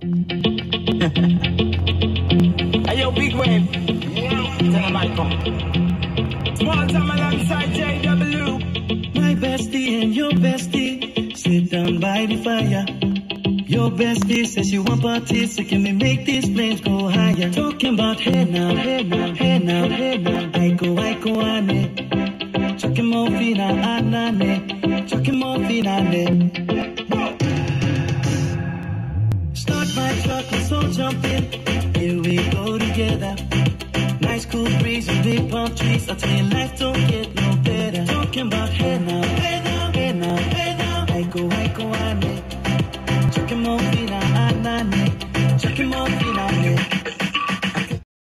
Hey, yo, big wave. Tell him I come. Small time alongside JW. My bestie and your bestie sit down by the fire. Your bestie says she want parties, so can we make these flames go higher? Talking about hey now, hey now, hey now, hey now. I go, ane. Chucking more fina, anane. Chucking more fina, ane. Start my truck, let's all jump in. Here we go together. Nice cool breeze and big palm trees. I tell you, life don't get no better. Talking about hey